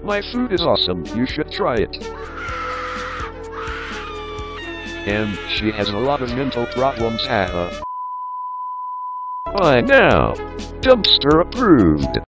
My food is awesome, you should try it. And she has a lot of mental problems, haha. Bye now. Dumpster approved.